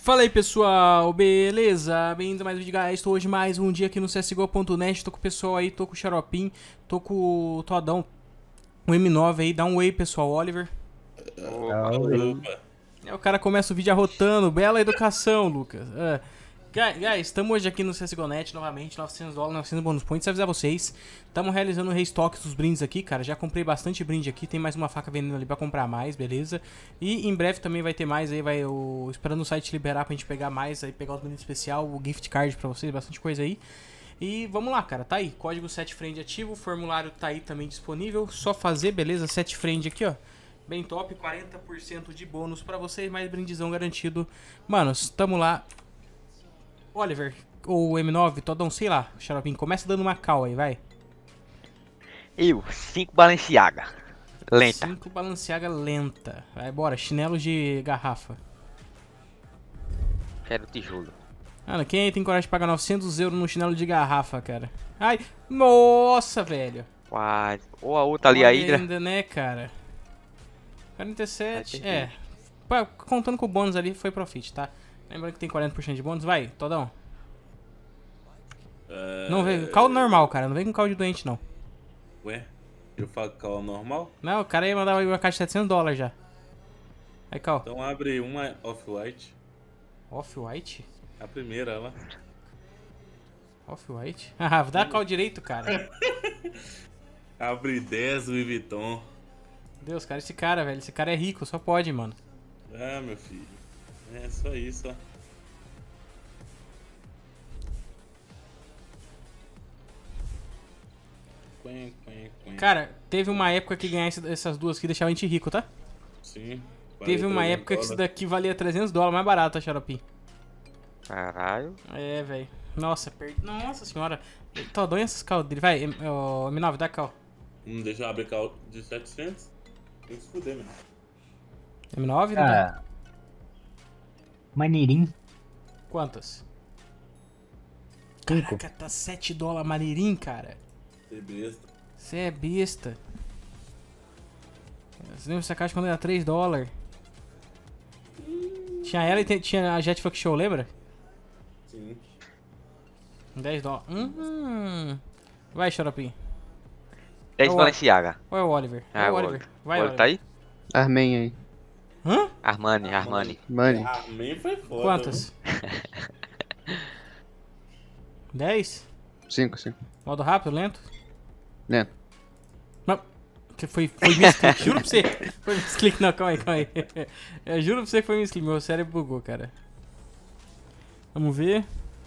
Fala aí pessoal, beleza? Bem-vindo a mais um vídeo, guys. Estou hoje mais um dia aqui no CSGO.net. Tô com o pessoal aí, tô com o Xaropim, tô com o Todão, o M9 aí. Dá um oi pessoal, Oliver. Opa. O cara começa o vídeo arrotando, bela educação, Lucas. Guys, estamos hoje aqui no CSGO.net novamente, $900, 900 bônus points. Avisar vocês, estamos realizando o restock dos brindes aqui, cara. Já comprei bastante brinde aqui, tem mais uma faca vendendo ali pra comprar mais, beleza? E em breve também vai ter mais aí, esperando o site liberar pra gente pegar mais, aí pegar os brindes especial, o gift card pra vocês, bastante coisa aí. E vamos lá, cara, tá aí, código setfriend ativo, o formulário tá aí também disponível, só fazer, beleza? Setfriend aqui, ó. Bem top, 40% de bônus pra vocês, mais brindizão garantido. Mano, tamo lá. Oliver, ou M9, Todão, sei lá, Xaropim, começa dando uma cal aí, vai. 5 Balenciaga. Lenta. 5 Balenciaga lenta. Vai, bora, chinelo de garrafa. Quero tijolo. Mano, quem aí tem coragem de pagar 900 € no chinelo de garrafa, cara? Ai, nossa, velho. Quase. Ou a outra ali, Olha a Hydra. ainda, né, cara? 47, Pá, contando com o bônus ali, foi profit, tá? Lembrando que tem 40% de bônus, vai, Todão. Não vem, caldo normal, cara, não vem com caldo de doente, não. Ué? Eu falo caldo normal? Não, o cara ia mandar uma caixa de $700 já. Aí, cal. Então abre uma off-white. Off-white? A primeira, lá. Off-white? Ah, dá cal direito, cara. Abre 10 Louis Vuitton. Deus, cara, esse cara, velho, esse cara é rico, só pode, mano. Ah, meu filho. É só isso, ó. Cara, teve uma época que ganhar essas duas aqui deixava a gente rico, tá? Sim. Teve uma época que isso daqui valia $300, mais barato, tá, Xaropim? Caralho. É, velho. Nossa, perdi. Nossa senhora. Todão e essas cal dele. Vai, M9, dá cal. Não deixa eu abrir caldo de 700? Tem que se fuder, mano. M9, não dá. Ah, maneirinho. Quantas? 5. Caraca, tá $7 maneirinho, cara. Você besta. Você é besta. Você lembra essa caixa quando era $3? Tinha ela e tinha a Jet Fuck Show, lembra? Sim. $10. Vai, Xaropim. 10 Ô, Balenciaga. Ou é o Oliver? É o Oliver. Vai, Oliver tá aí? Armen aí. Hã? Armani. Money. Ah, man foi foda. Quantas? 10? 5. Modo rápido, lento? Lento. Não. Que foi misclick, juro pra você. Foi misclick, não, calma aí. Eu juro pra você que foi misclick, meu cérebro bugou, cara. Vamos ver.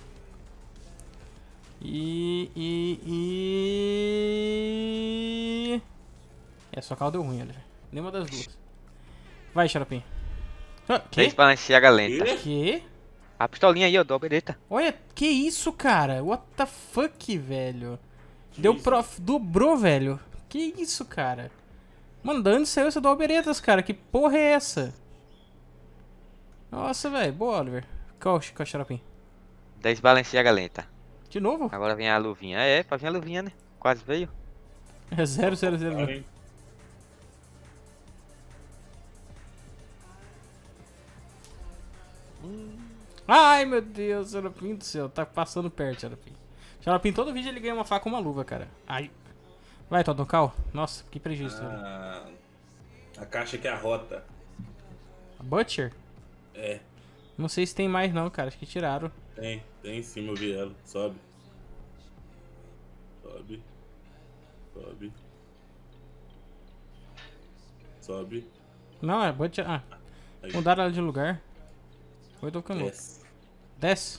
É, só caldo deu ruim, olha. Nenhuma das duas. Vai, Xaropim. 10 Que? Balenciaga lenta. Que? A pistolinha aí, ó, do Beretta. Olha, que isso, cara? What the fuck, velho? Que Deu isso? dobrou, velho. Que isso, cara? Mano, da onde saiu essa do Alberetas, cara? Que porra é essa? Nossa, velho. Boa, Oliver. Qual Xaropim? 10 Balenciaga lenta. De novo? Agora vem a luvinha. É, pra vir a luvinha, né? Quase veio. É 000. Cara, hein? Ai, meu Deus, Xaropim do céu. Tá passando perto, Xaropim. Xaropim, todo vídeo ele ganha uma faca ou uma luva, cara. Ai. Vai, Todão, cal. Nossa, que prejuízo. A caixa que é a rota. A Butcher? É, Não sei se tem mais não, cara. Acho que tiraram. tem em cima, eu vi ela. Sobe. Sobe. Sobe. Sobe. Não, é Butcher. Ah, Aí. mudaram ela de lugar. Foi do louco. Desce. Desce.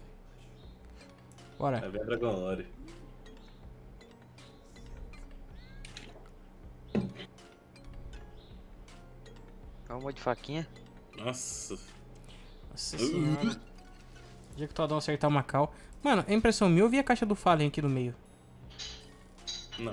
Bora. Vai ver a Dragon Lore. Calma de faquinha. Nossa. Nossa senhora. Dia que o Todão acertar uma cal. Mano, a impressão minha, eu vi a caixa do Fallen aqui no meio. Não.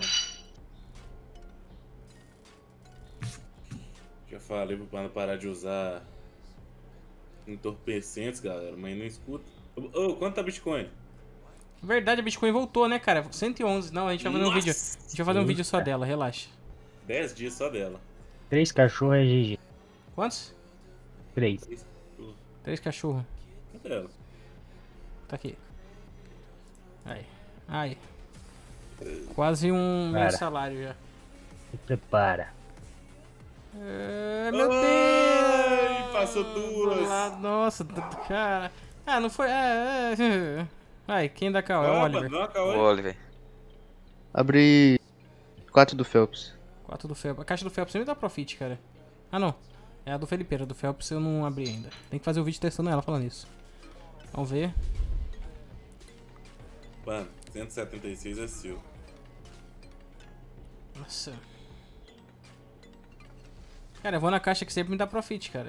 Já falei pro Pano parar de usar entorpecentes, galera, mas não escuta. Ô, quanto tá Bitcoin? Verdade, a Bitcoin voltou, né, cara? 111. Não, a gente vai fazer um vídeo. A gente vai fazer um vídeo só dela, relaxa. 10 dias só dela. 3 cachorros é GG. Quantos? 3. 3 cachorros. Cadê ela? Tá aqui. Ai. Ai. Quase um meu Para. salário já. Se prepara. Meu Deus! Ai, passou duas. Nossa, cara. Ah, não foi. Ai, quem dá cal? É o Opa, Oliver. dá uma O calma aí. Oliver. Abri 4 do Phelps. 4 do Phelps. A caixa do Phelps sempre dá profit, cara. Ah, não. É a do Felipeira. A do Phelps eu não abri ainda. Tem que fazer o vídeo testando ela falando isso. Vamos ver. Mano, 176 é seu. Nossa. Cara, eu vou na caixa que sempre me dá profit, cara.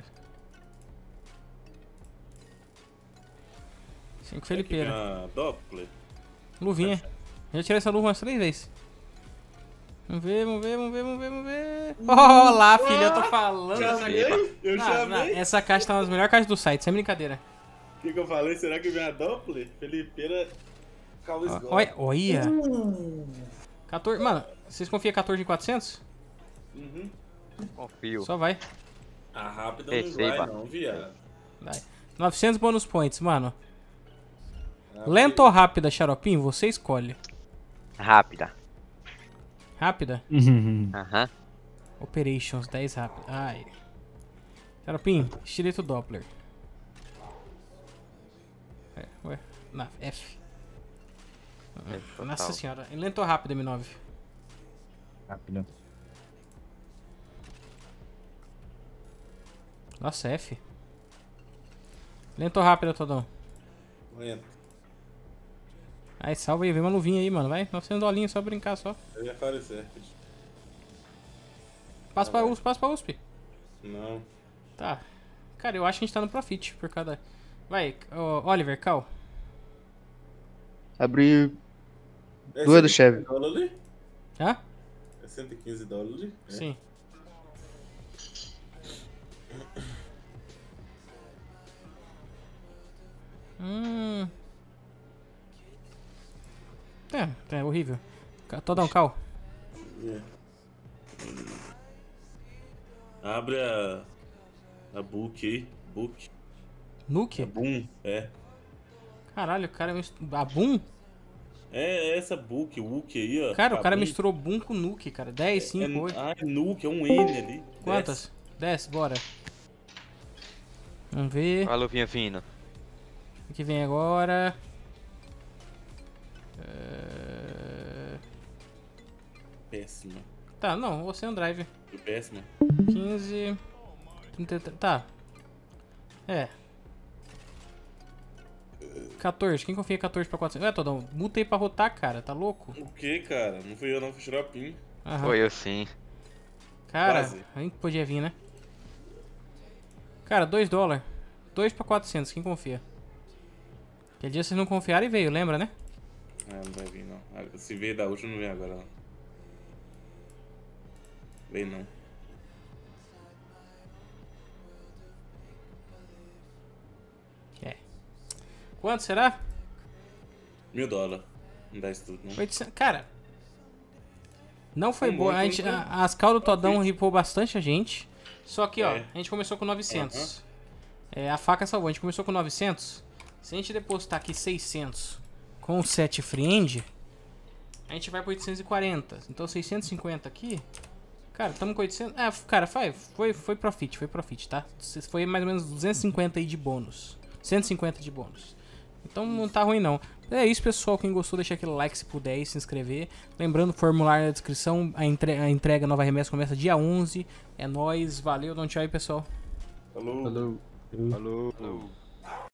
5 Felipeira. Ah, Doppler. Luvinha. Já tirei essa luva umas 3 vezes. Vamos ver, vamos ver, vamos ver, vamos ver, vamos ver. Ó lá, filha, eu tô falando. Chamei? Eu Não, chamei? essa caixa tá uma das melhores caixas do site, sem brincadeira. O que eu falei? Será que vem a Doppler? Felipeira. Calma, esgola. Olha. 14. Mano, vocês confiam 14 em 400? Uhum. Confio. Só vai. A rápida não Receba. vai, não, viado. Vai. 900 bônus points, mano. Lenta ou rápida, Xaropinho? Você escolhe. Rápida. Rápida? Aham. Operations, 10 rápida. Ai. Xaropinho, estilete Doppler. Ué, na F. Nossa senhora. Lenta ou rápida, M9? Rápido. Nossa, F. Lenta ou rápida, Todão? Lento. Aí, salva aí, vem uma luvinha aí, mano. Vai, 900 dolinhos, só brincar só. Eu ia aparecer. Passa pra USP, passa pra USP. Não. Tá. Cara, eu acho que a gente tá no profit por cada... Vai, Oliver, Cal. Abri É 2 do Chevy. $115 ali? Hã? É $115 ali? É. Sim. É horrível. Todão, Cal. É. Abre a book aí. Book. Nuke? Boom. É. Caralho, o cara misturou... A Boom? É essa book, o Wook aí, ó. Cara, o cara Boom. misturou Boom com Nuke, cara. 10, 5, 8. Ah, é Nuke, é um N ali. Quantas? 10, bora. Vamos ver. Olha a luvinha vindo. O que vem agora? Péssima. Tá, não, você é um drive. Foi péssima. 15... 33... Tá. É. 14, quem confia em 14 pra 400? Ué, Todão, multa aí pra rotar, cara, tá louco? O que, cara? Não fui eu não, fui Xaropinho. Aham. Foi eu sim. Cara, Quase. a gente podia vir, né? Cara, $2. 2 pra 400, quem confia? Aquele dia vocês não confiaram e veio, lembra, né? Ah, não vai vir não. Se veio da última, não vem agora não. Vem não. É. Quanto será? $1000. Não dá isso tudo, não. 800. Cara, não foi Foi boa. muito, A gente, hein? as cal do Todão ripou bastante a gente. Só que, ó, É. a gente começou com 900. É, a faca salvou. A gente começou com 900. Se a gente depositar aqui 600 com o 7 friend, a gente vai pra 840. Então 650 aqui. Cara, tamo com 800. É, cara, foi profit, tá? Foi mais ou menos 250 aí de bônus. 150 de bônus. Então não tá ruim não. É isso, pessoal. Quem gostou, deixa aquele like se puder e se inscrever. Lembrando, formulário na descrição. A entrega nova remessa começa dia 11. É nóis. Valeu, dá um tchau aí, pessoal. Falou. Falou. Falou.